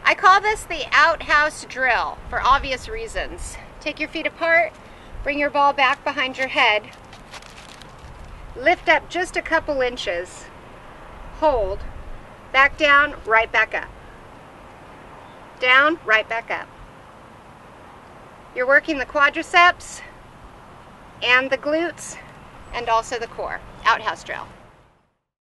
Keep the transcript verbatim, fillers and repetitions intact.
I call this the outhouse drill for obvious reasons. Take your feet apart, bring your ball back behind your head, lift up just a couple inches, hold, back down, right back up. Down, right back up. You're working the quadriceps and the glutes and also the core. Outhouse drill.